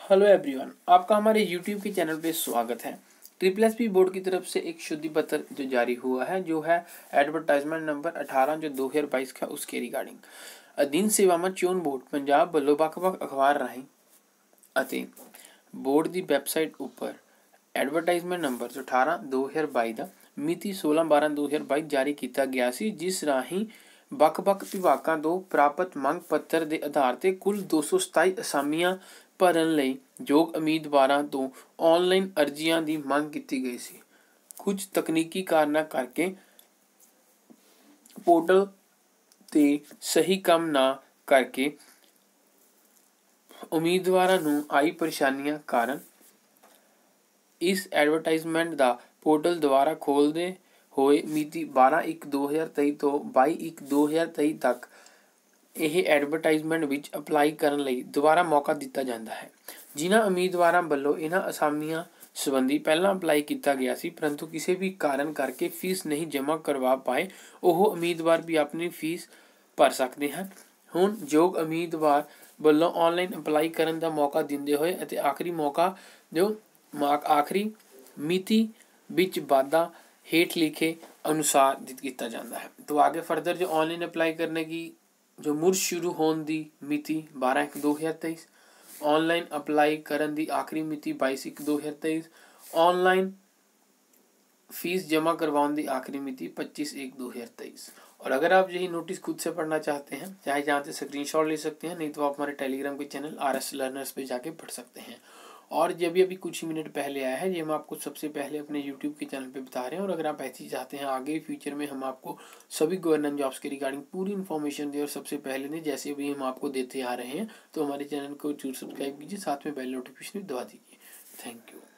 Hello everyone, आपका हमारे YouTube के चैनल पे स्वागत है। SSSB बोर्ड की तरफ से एक शुद्धि पत्र जो जारी हुआ है, जो है एडवर्टाइजमेंट नंबर 18 जो 2022 का, उसके रिगार्डिंग अधीन सेवावां चोण बोर्ड पंजाब ਵੱਲੋਂ ਵੱਖ-ਵੱਖ ਅਖਬਾਰ ਰਾਹੀਂ ਅਤੇ बोर्ड की वैबसाइट उपर एडवर्टाइजमेंट नंबर 18 2022 ਦਾ ਮਿਤੀ 16/12/2022 ਜਾਰੀ ਕੀਤਾ ਗਿਆ ਸੀ, ਜਿਸ ਰਾਹੀਂ ਵੱਖ-ਵੱਖ ਵਿਭਾਗਾਂ ਤੋਂ ਪ੍ਰਾਪਤ ਮੰਗ ਪੱਤਰ ਦੇ ਆਧਾਰ ਤੇ ਕੁੱਲ 227 ਅਸਾਮੀਆਂ ਭਰਨ ਲਈ ਯੋਗ ਉਮੀਦਵਾਰਾਂ ਤੋਂ ਆਨਲਾਈਨ ਅਰਜ਼ੀਆਂ ਦੀ ਮੰਗ ਕੀਤੀ ਗਈ ਸੀ। ਕੁਝ ਤਕਨੀਕੀ ਕਾਰਨਾਂ ਕਰਕੇ पोर्टल ਤੇ ਸਹੀ ਕੰਮ ਨਾ ਕਰਕੇ ਉਮੀਦਵਾਰਾਂ ਨੂੰ ਆਈ ਪਰੇਸ਼ਾਨੀਆਂ ਕਾਰਨ ਇਸ ਐਡਵਰਟਾਈਜ਼ਮੈਂਟ ਦਾ पोर्टल ਦੁਆਰਾ ਖੋਲ੍ਹਦੇ ਹੋਏ ਮਿਤੀ 12/1/2023 ਤੋਂ 22/1/2023 ਤੱਕ ਇਹ ਐਡਵਰਟਾਈਜ਼ਮੈਂਟ ਵਿੱਚ ਅਪਲਾਈ ਕਰਨ ਲਈ ਦੁਬਾਰਾ ਮੌਕਾ ਦਿੱਤਾ ਜਾਂਦਾ ਹੈ। ਜਿਨ੍ਹਾਂ ਉਮੀਦਵਾਰਾਂ ਵੱਲੋਂ ਇਹਨਾਂ ਅਸਾਮੀਆਂ ਸੰਬੰਧੀ ਪਹਿਲਾਂ ਅਪਲਾਈ ਕੀਤਾ ਗਿਆ ਸੀ ਪਰੰਤੂ ਕਿਸੇ ਵੀ ਕਾਰਨ ਕਰਕੇ ਫੀਸ ਨਹੀਂ ਜਮ੍ਹਾਂ ਕਰਵਾ ਪਾਏ, ਉਹ ਉਮੀਦਵਾਰ ਵੀ ਆਪਣੀ ਫੀਸ ਭਰ ਸਕਦੇ ਹਨ। ਹੁਣ ਯੋਗ ਉਮੀਦਵਾਰ ਵੱਲੋਂ ਆਨਲਾਈਨ ਅਪਲਾਈ ਕਰਨ ਦਾ ਮੌਕਾ ਦਿੰਦੇ ਹੋਏ ਅਤੇ ਆਖਰੀ ਮਿਤੀ ਵਿੱਚ वादा हेठ लिखे अनुसार किया जाता है। तो आगे फर्दर जो ऑनलाइन अप्लाई करने की जो मुड़ शुरू होने की मिति 12/1/2023, ऑनलाइन अप्लाई करने की आखिरी मिति 22/1/2023, ऑनलाइन फीस जमा करवाने की आखिरी मिति 25/1/2023। और अगर आप यही नोटिस खुद से पढ़ना चाहते हैं, चाहे जहाँ से स्क्रीनशॉट ले सकते हैं, नहीं तो आप हमारे टेलीग्राम के चैनल RS लर्नर्स पे जाके पढ़ सकते हैं। और जब भी अभी कुछ ही मिनट पहले आया है, ये हम आपको सबसे पहले अपने यूट्यूब के चैनल पे बता रहे हैं। और अगर आप ऐसे ही चाहते हैं आगे फ्यूचर में हम आपको सभी गवर्नमेंट जॉब्स के रिगार्डिंग पूरी इन्फॉर्मेशन दें और सबसे पहले दें, जैसे भी हम आपको देते आ रहे हैं, तो हमारे चैनल को जरूर सब्सक्राइब कीजिए, साथ में बेल नोटिफिकेशन भी दबा दीजिए। Thank you.